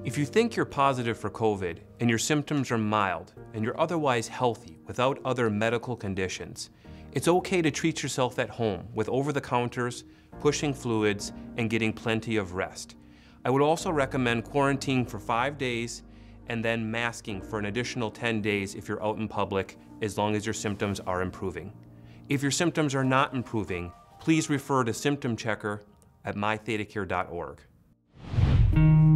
If you think you're positive for COVID and your symptoms are mild and you're otherwise healthy without other medical conditions, it's okay to treat yourself at home with over-the-counters, pushing fluids, and getting plenty of rest. I would also recommend quarantining for 5 days and then masking for an additional 10 days if you're out in public, as long as your symptoms are improving. If your symptoms are not improving, please refer to Symptom Checker at mythedacare.org.